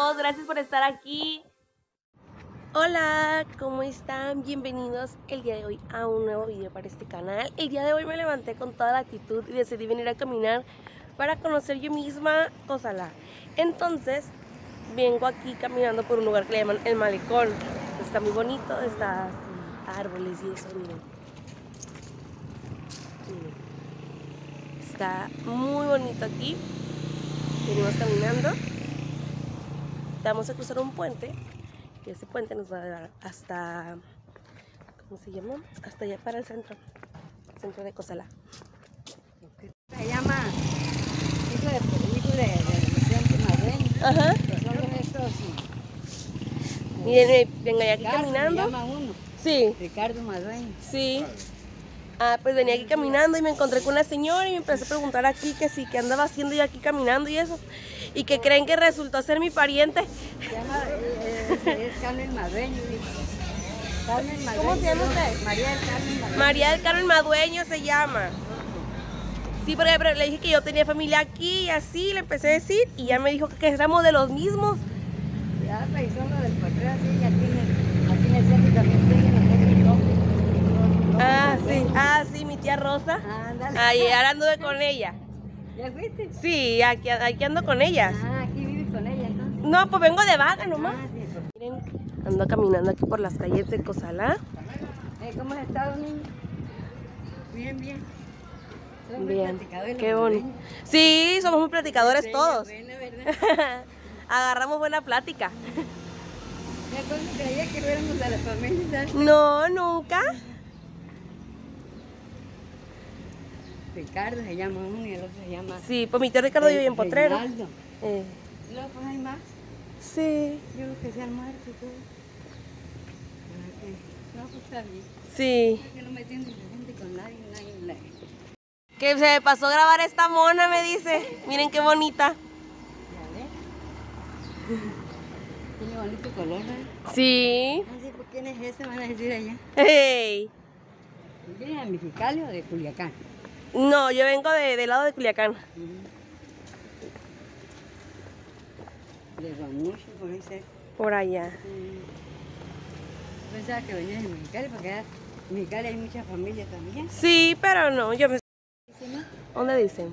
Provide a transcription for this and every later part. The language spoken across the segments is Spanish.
todos, gracias por estar aquí. Hola, ¿cómo están? Bienvenidos el día de hoy a un nuevo video para este canal. El día de hoy me levanté con toda la actitud y decidí venir a caminar para conocer yo misma Cozalá. Entonces, vengo aquí caminando por un lugar que le llaman El Malecón. Está muy bonito, está así, árboles y eso, miren. Está muy bonito aquí. Venimos caminando. Vamos a cruzar un puente. Y ese puente nos va a dar hasta, ¿cómo se llama? Hasta allá para el centro de Cozalá. Se llama hijo de Vicente Madueño. Ajá. Que son estos. Miren, venga aquí Ricardo, caminando. se llama uno. Sí, Ricardo Madueño. sí. Pues venía aquí caminando y me encontré con una señora y me empecé a preguntar aquí que sí, que andaba haciendo yo aquí caminando y eso. Y que creen que resultó ser mi pariente. Se llama, es Carmen Madueño. Carmen Madueño. ¿Cómo se llama usted? María del Carmen Madueño. María del Carmen Madueño se llama. Sí, porque le dije que yo tenía familia aquí y así, le empecé a decir y ya me dijo que éramos de los mismos. Ya, pues son los del Potrero, así, y aquí en el centro también tienen el nombre. Sí, mi tía Rosa. Ándale. Ahí, ahora anduve con ella. ¿Ya fuiste? Sí, aquí ando con ellas. Aquí vives con ella, entonces. No, pues vengo de vaga nomás. Sí, pues. Miren, ando caminando aquí por las calles de Cozalá. ¿Cómo has estado, niño? Bien, bien. Son muy Bien, platicadores qué los bonito. madueños. Sí, somos muy platicadores Sí, todos. bueno, ¿verdad? Agarramos buena plática. Ya cuando creía que fuéramos a la familia, ¿sabes? No, nunca. Ricardo se llama uno y el otro se llama... Sí, pues mi tío Ricardo vive en Potrero. Reinaldo. Eh, Y luego pues hay más. sí, Yo creo que se han muerto y todo. ¿Para qué? No, pues está bien. sí. Que no me entiendo gente con nadie. Que se me pasó grabar esta mona, me dice. Miren qué bonita. Ya ves. Tiene bonito color, ¿verdad? Sí. Así, ¿por quién es ese? Van a decir allá. Hey. ¿Viene de Mexicali o de Culiacán? No, yo vengo del lado de Culiacán. De Guamucho, por ahí cerca. Por allá. Pensaba que venías de Mexicali, porque en Mexicali hay mucha familia también. Sí, pero no, yo me... ¿Dónde dicen?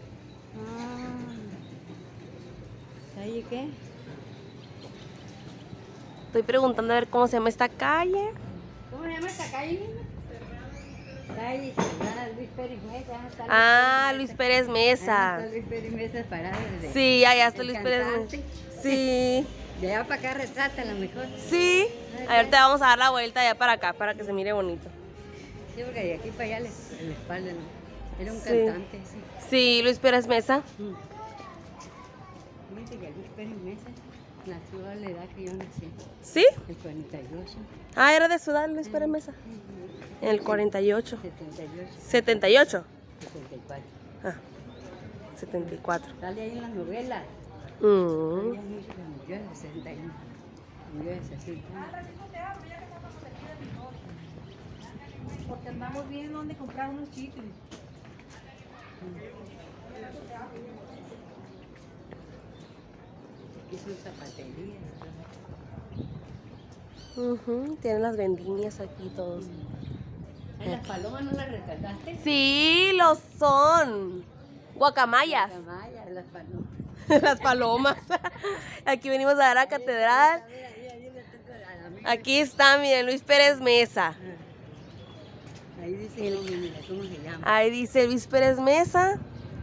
¿Ahí qué? Estoy preguntando a ver cómo se llama esta calle. ¿Cómo se llama esta calle, niña? Calle Cerrada, Luis Pérez Mesa. Luis Pérez Mesa. Está Luis Pérez Mesa parado desde... Sí, allá está el Luis Pérez cantante. Mesa. Sí, De allá para acá retrata a lo mejor. sí. Ahorita vamos a dar la vuelta allá para acá para que se mire bonito. Sí, porque de aquí para allá en la espalda, ¿no? Era un Sí. cantante, sí. Sí, Luis Pérez Mesa. Dice que Luis Pérez Mesa nació a la edad que yo nací, ¿Sí? el 48. Era de Ciudad Luis Pérez Mesa. En el 48. 78, 78. 74. 74. Sale ahí en las novelas. Mm. Había mucho que murió en el 61. Murió en 60. Porque andamos viendo dónde comprar unos chicles. Aquí son zapaterías. Tienen las vendimias aquí todos. ¿En las palomas no las rescataste? Sí, lo son. Guacamayas. La malla, las palomas. Las palomas. Aquí venimos a dar a la catedral. Aquí está, miren, Luis Pérez Mesa. Ahí dice mira, ¿cómo se llama? Ahí dice Luis Pérez Mesa.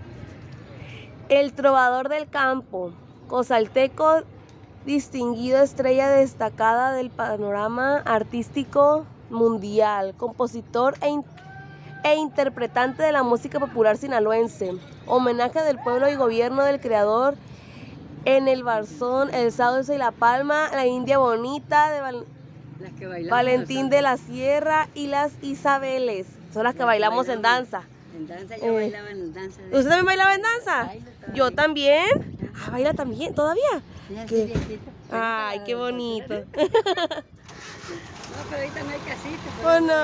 El trovador del campo. Cozalteco, distinguido estrella destacada del panorama artístico mundial. Compositor e interpretante de la música popular sinaloense. Homenaje del pueblo y gobierno del creador en el Barzón, el Sauce y la Palma, la India Bonita de Las que bailamos Valentín de nosotros. la Sierra y las Isabeles. Son las que bailamos en danza. En danza yo bailaba en danza. ¿Usted también bailaba en danza? Bailo todavía. Yo también. Baila también, ¿todavía? Sí, así ¿Qué? viejita. Ay, qué bonito. No, pero ahorita no hay casita. Oh, no.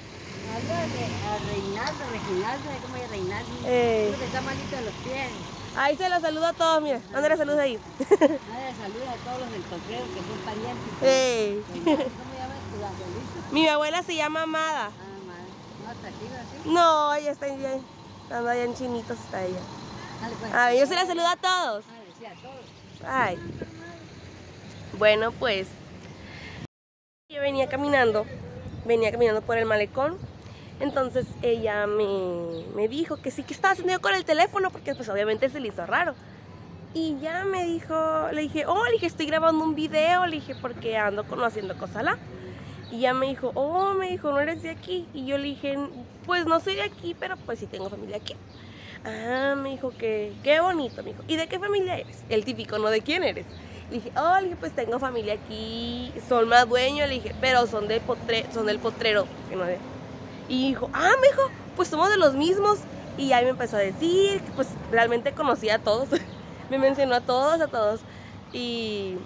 Habla de a Reinaldo, ¿sabes cómo es Reinaldo? Eh. Uno que está malito de los pies. Ahí se los saludo a todos, mira. Mándale saludos ahí. Madre, saluda a todos los del potrero que son parientes. Ey. ¿Cómo llamas tu abuelito? Mi abuela se llama Amada. Ah, madre. ¿No atractiva así? No, ella está ahí. Estando allá en Chinitos está ella. Dale, pues. A ver, yo se la saludo a todos. Madre, sí, a todos. Ay. Bueno, pues yo venía caminando por el malecón. Entonces ella me dijo que sí, que estaba haciendo yo con el teléfono, porque pues obviamente se le hizo raro. Y ya me dijo, le dije, estoy grabando un video, le dije, porque ando conociendo Cozalá. Y ya me dijo, no eres de aquí. Y yo le dije, pues no soy de aquí, pero pues sí tengo familia aquí. Ah, me dijo que, qué bonito, me dijo. ¿Y de qué familia eres? El típico, ¿no? ¿De quién eres? Le dije, le dije, pues tengo familia aquí, son más dueños, le dije, pero son del potrero, que no de... Y dijo, me dijo, pues somos de los mismos. Y ahí me empezó a decir que pues realmente conocía a todos. Me mencionó a todos. Y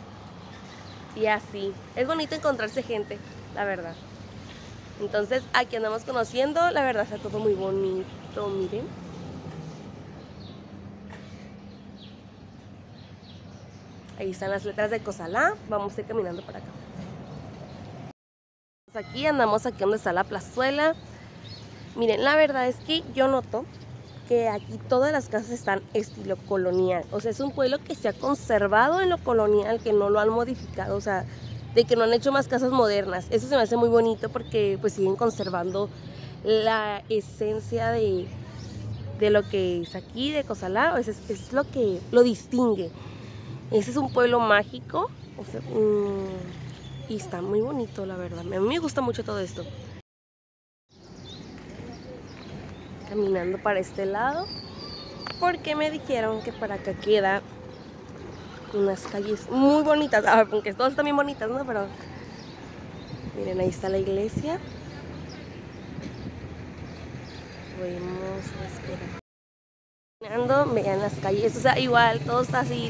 así. Es bonito encontrarse gente, la verdad. Entonces aquí andamos conociendo, la verdad está todo muy bonito, miren. Ahí están las letras de Cozalá. Vamos a ir caminando por acá. Andamos aquí donde está la plazuela. Miren, la verdad es que yo noto que aquí todas las casas están estilo colonial. O sea, es un pueblo que se ha conservado en lo colonial, que no lo han modificado, o sea, de que no han hecho más casas modernas. Eso se me hace muy bonito porque pues siguen conservando la esencia de lo que es aquí, de Cozalá. Es lo que lo distingue. Ese es un pueblo mágico, o sea, y está muy bonito, la verdad. A mí me gusta mucho todo esto. Caminando para este lado, porque me dijeron que para acá queda unas calles muy bonitas, aunque todas están bien bonitas, ¿no? Pero miren, ahí está la iglesia. Podemos esperar. Caminando, vean las calles, o sea, igual, todo está así,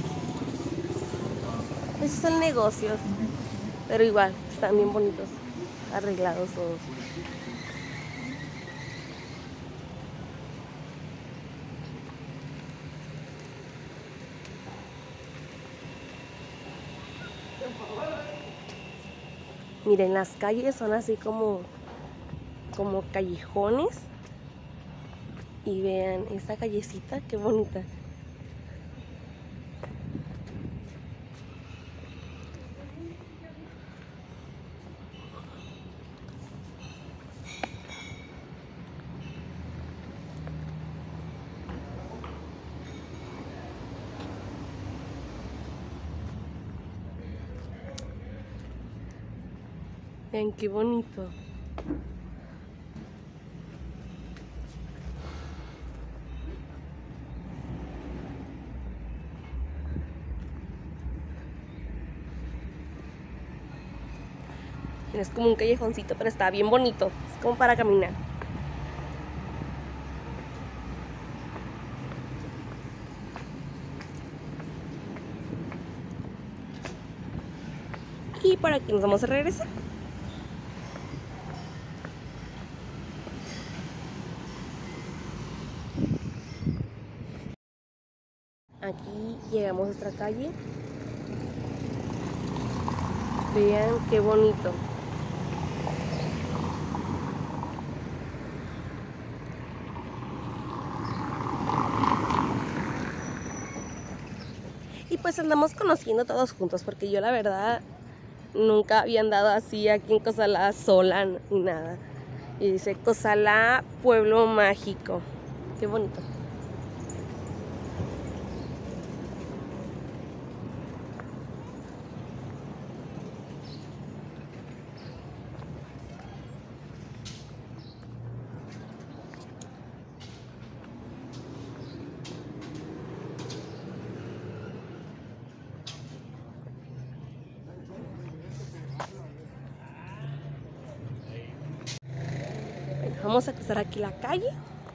esos son negocios, pero igual, están bien bonitos, arreglados todos. Miren, las calles son así como callejones. Y vean esta callecita, qué bonita. Vean qué bonito. Es como un callejoncito, pero está bien bonito. Es como para caminar. Y por aquí nos vamos a regresar. Aquí llegamos a nuestra calle. Vean qué bonito. Y pues andamos conociendo todos juntos, porque yo la verdad nunca había andado así aquí en Cozalá sola ni nada. Y dice Cozalá, pueblo mágico. Qué bonito. Vamos a cruzar aquí la calle.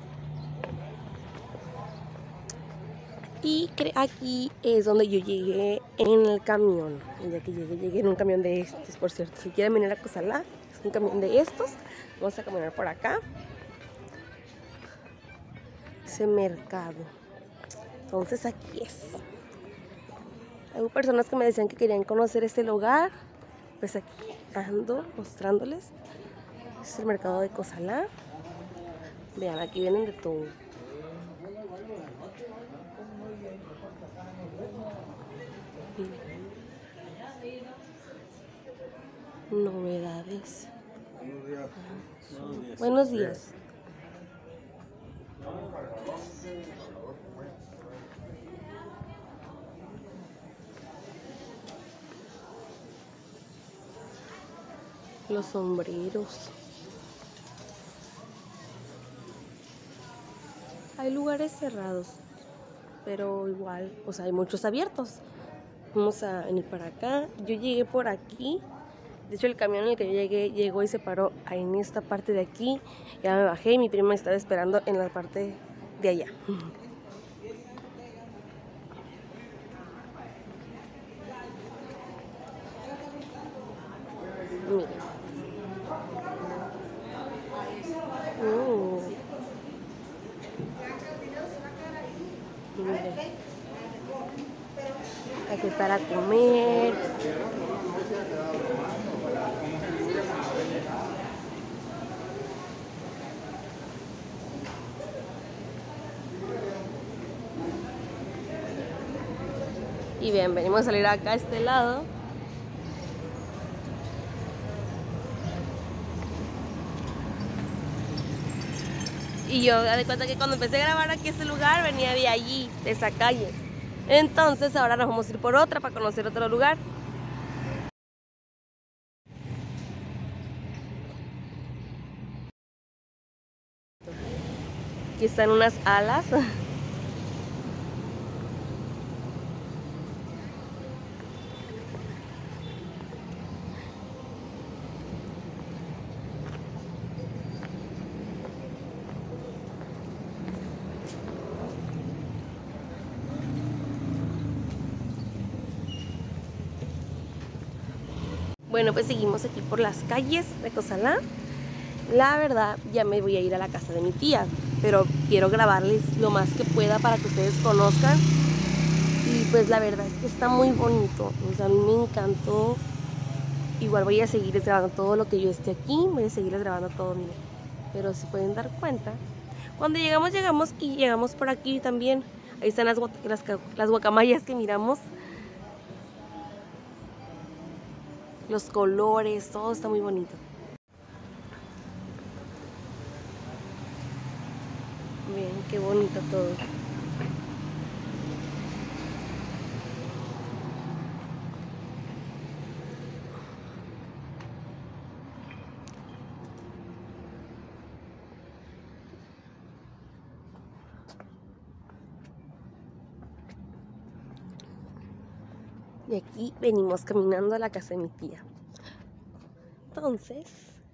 Y aquí es donde yo llegué en el camión. El día que llegué en un camión de estos, por cierto. Si quieren venir a Cozalá, es un camión de estos. Vamos a caminar por acá. Ese mercado. Entonces aquí es. Hay personas que me decían que querían conocer este lugar. Pues aquí ando mostrándoles. Este es el mercado de Cozalá. Vean, aquí vienen de todo. Novedades. Buenos días. Los sombreros. Hay lugares cerrados, pero igual, o sea, hay muchos abiertos. Vamos a venir para acá. Yo llegué por aquí. De hecho, el camión en el que yo llegué llegó y se paró en esta parte de aquí. Ya me bajé y mi prima me estaba esperando en la parte de allá. Miren. Miren. Aquí para comer. Y bien, venimos a salir acá a este lado. Y yo me di cuenta que cuando empecé a grabar aquí este lugar venía de allí, de esa calle. Entonces ahora nos vamos a ir por otra para conocer otro lugar. Aquí están unas alas. Bueno, pues seguimos aquí por las calles de Cozalá. La verdad, ya me voy a ir a la casa de mi tía, pero quiero grabarles lo más que pueda para que ustedes conozcan. Y pues la verdad es que está muy bonito, o sea, a mí me encantó. Igual voy a seguirles grabando todo lo que yo esté aquí, voy a seguirles grabando todo, miren. Pero si pueden dar cuenta, cuando llegamos y llegamos por aquí también. Ahí están las guacamayas que miramos. Los colores, todo está muy bonito. Miren qué bonito todo. Y aquí venimos caminando a la casa de mi tía. Entonces,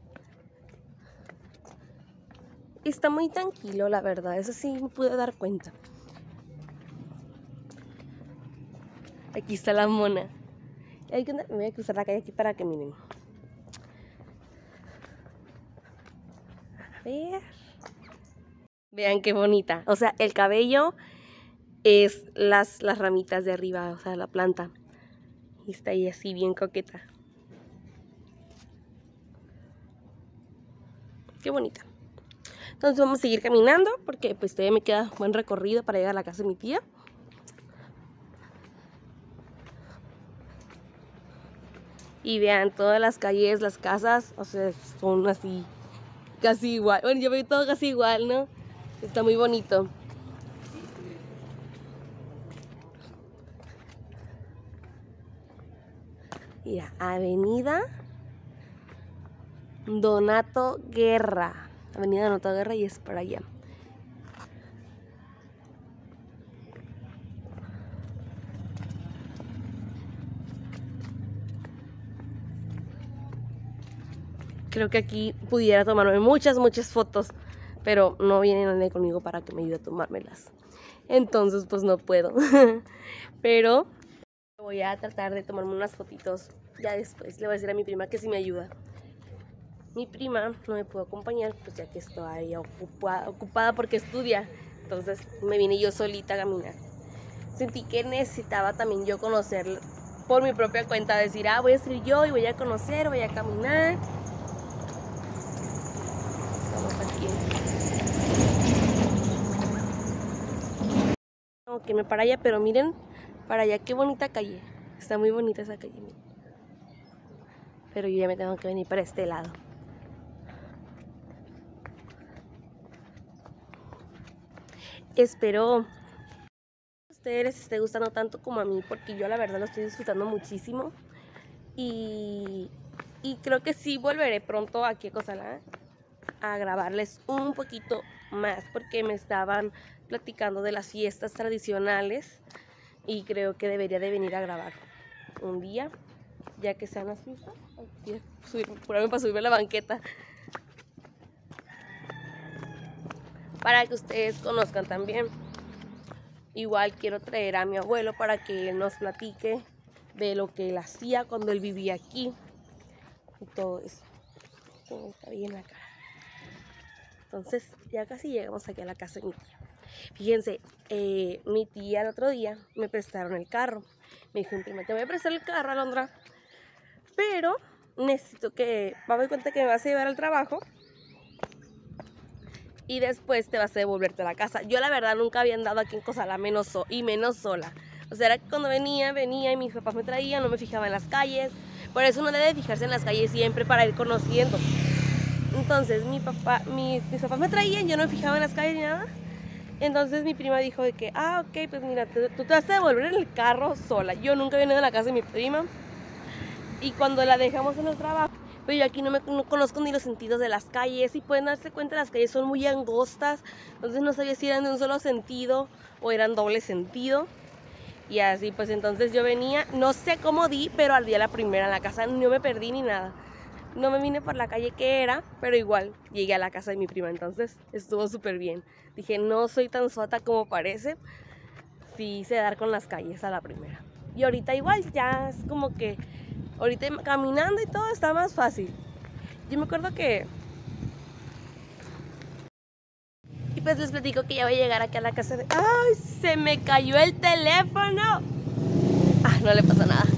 está muy tranquilo, la verdad. Eso sí me pude dar cuenta. Aquí está la mona. Me voy a cruzar la calle aquí para que miren. A ver. Vean qué bonita. O sea, el cabello es las ramitas de arriba, o sea, la planta. Y está ahí así bien coqueta. Qué bonita. Entonces vamos a seguir caminando porque pues todavía me queda buen recorrido para llegar a la casa de mi tía. Y vean todas las calles, las casas, o sea, son así, casi igual. Bueno, yo veo todo casi igual, ¿no? Está muy bonito. Mira, Avenida Donato Guerra. Avenida Donato Guerra y es para allá. Creo que aquí pudiera tomarme muchas fotos, pero no viene nadie conmigo para que me ayude a tomármelas. Entonces, pues no puedo. Pero voy a tratar de tomarme unas fotitos ya después. Le voy a decir a mi prima que si me ayuda. Mi prima no me pudo acompañar, pues ya que estoy ocupada porque estudia. Entonces me vine yo solita a caminar. sentí que necesitaba también yo conocer por mi propia cuenta, decir, voy a ser yo y voy a conocer, voy a caminar. Estamos aquí. Tengo que irme para allá, pero miren, para allá qué bonita calle. Está muy bonita esa calle, miren. Pero yo ya me tengo que venir para este lado. Espero que a ustedes les esté gustando tanto como a mí, porque yo la verdad lo estoy disfrutando muchísimo. Y creo que sí volveré pronto aquí a Cozalá a grabarles un poquito más, porque me estaban platicando de las fiestas tradicionales y creo que debería de venir a grabar un día, ya que sean las fiestas. Apurarme para subirme a la banqueta, para que ustedes conozcan también. Igual quiero traer a mi abuelo para que él nos platique de lo que él hacía cuando él vivía aquí y todo eso. Todo está bien acá. Entonces ya casi llegamos aquí a la casa de mi tía. Fíjense, mi tía el otro día me prestaron el carro. Me dijo, prima, te voy a prestar el carro, Alondra, pero necesito que, va a dar cuenta que me vas a llevar al trabajo y después te vas a devolverte a la casa. Yo la verdad nunca había andado aquí en Cozalá menos sola. O sea, era que cuando venía y mis papás me traían, no me fijaba en las calles. Por eso uno debe fijarse en las calles siempre para ir conociendo. Entonces mis papás me traían, yo no me fijaba en las calles ni nada. Entonces mi prima dijo de que, ok, pues mira, tú te vas a devolver en el carro sola. Yo nunca vine de la casa de mi prima. Y cuando la dejamos en el trabajo, pues yo aquí no conozco ni los sentidos de las calles. Y pueden darse cuenta, las calles son muy angostas. Entonces no sabía si eran de un solo sentido o eran doble sentido. Y así, pues entonces yo venía, no sé cómo di, pero al día la primera en la casa, no me perdí ni nada. No me vine por la calle que era, pero igual llegué a la casa de mi prima, entonces estuvo súper bien. Dije, no soy tan sota como parece, sí sé dar con las calles a la primera. Y ahorita igual, ya es como que, ahorita caminando y todo está más fácil. Yo me acuerdo que... Y pues les platico que ya voy a llegar aquí a la casa de... ¡Ay! Se me cayó el teléfono. No le pasa nada.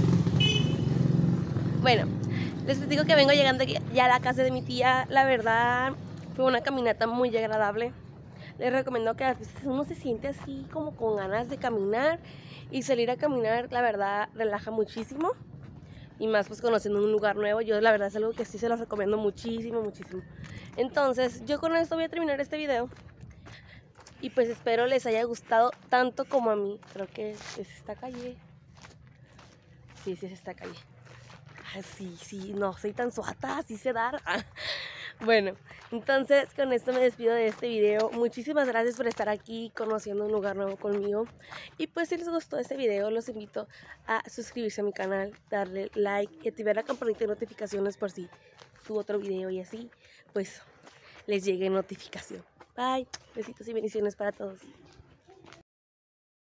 Bueno, les platico que vengo llegando ya a la casa de mi tía. La verdad, fue una caminata muy agradable. Les recomiendo que a veces uno se siente así como con ganas de caminar y salir a caminar, la verdad, relaja muchísimo. Y más pues conociendo un lugar nuevo, yo la verdad es algo que sí se los recomiendo muchísimo. Entonces, yo con esto voy a terminar este video. Y pues espero les haya gustado tanto como a mí. Creo que es esta calle. Sí, es esta calle. Sí, no soy tan suata, así sé dar. Bueno, entonces con esto me despido de este video. Muchísimas gracias por estar aquí conociendo un lugar nuevo conmigo. Y pues si les gustó este video, los invito a suscribirse a mi canal, darle like y activar la campanita de notificaciones por si subo otro video y así, pues les llegue notificación. Bye, besitos y bendiciones para todos.